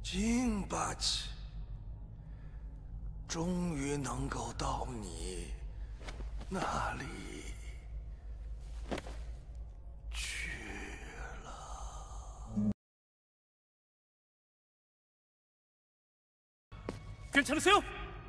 金八旗，终于能够到你那里去了。 괜찮으세요?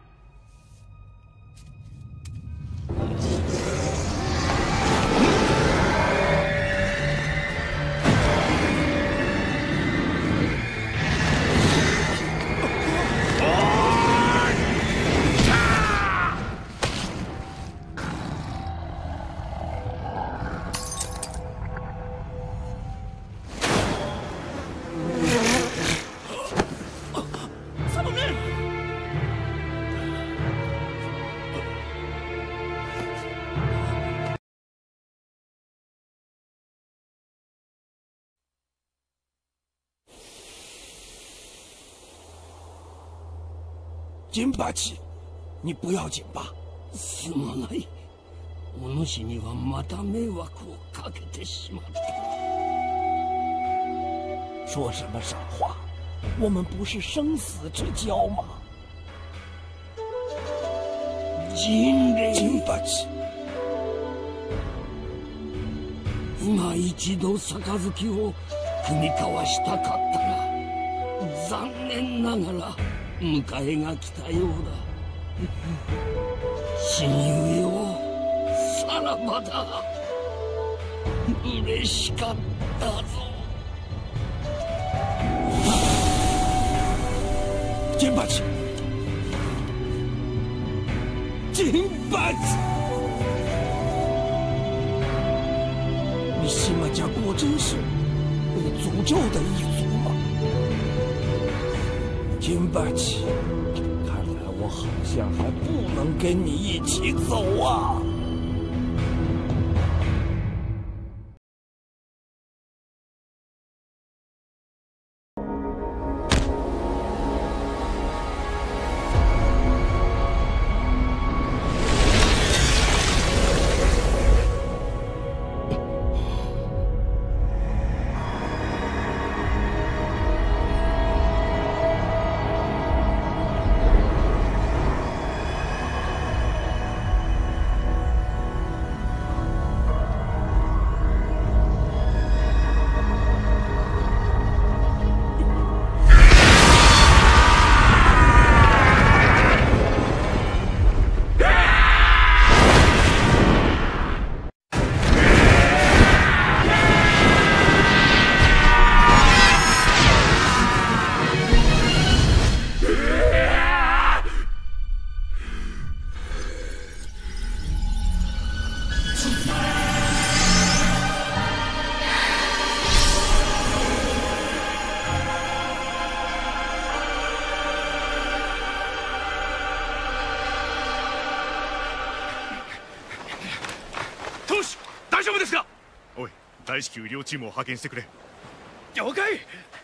金八旗，你不要紧吧？ すまない。お主にはまた迷惑をかけてしまった。 说什么傻话？我们不是生死之交吗？ 人類。 金八旗， 今一度杯を踏み交わしたかったが、残念ながら迎えが来たようだ。親友よ、さらばだ。嬉しかったぞ。 金八旗，金八旗，你西马家果真是被诅咒的一族吗？金八旗，看来我好像还不能跟你一起走啊！ 大丈夫ですか？ おい、大至急医療チームを派遣してくれ。 了解。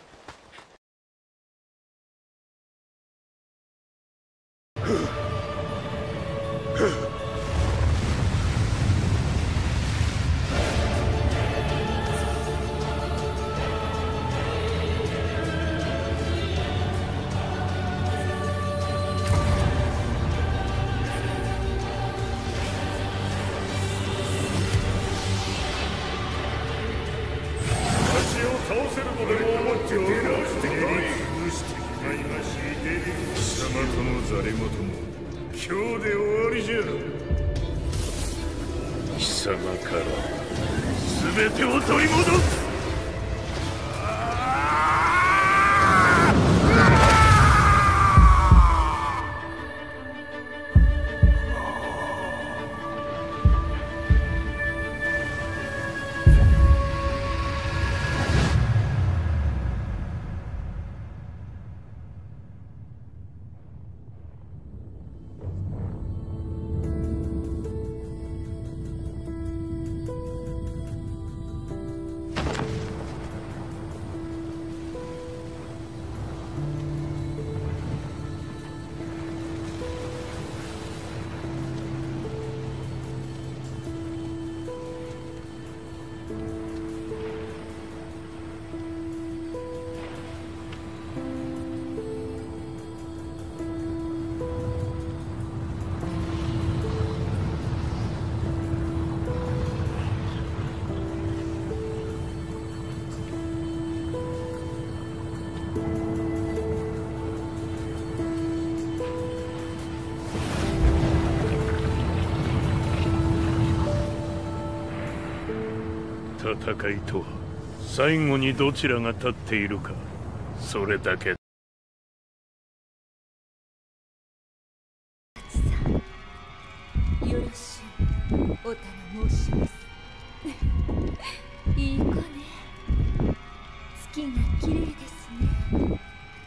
倒せるとでも思っておるか。潰していないがしいて貴様とのざれ言も今日で終わりじゃ。貴様から全てを取り戻す。 戦いとは最後にどちらが立っているか、それだけ。 よろしい、お頼申します。いい子ね。月が綺麗ですね。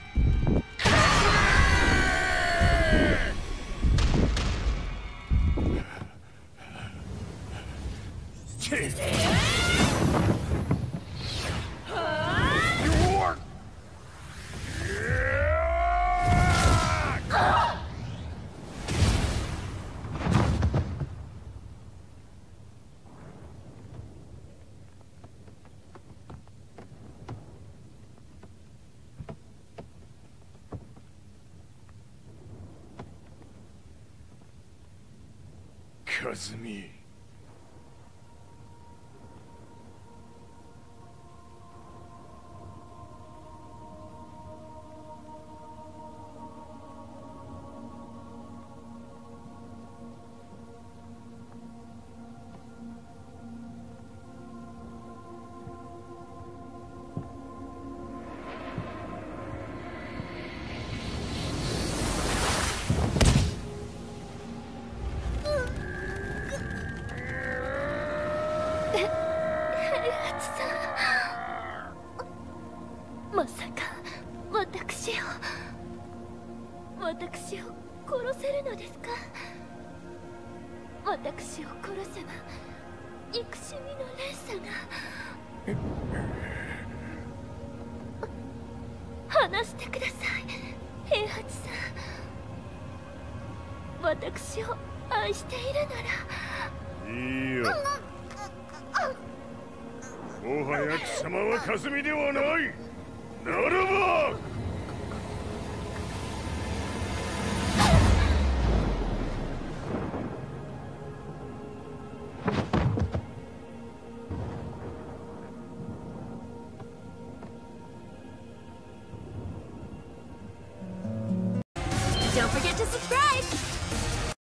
和美。 まさか私を殺せるのですか？私を殺せば憎しみの連鎖が。話してください、平八さん。私を愛しているなら。 いいよ。もはや貴様は和美ではない。ならば Don't forget to subscribe!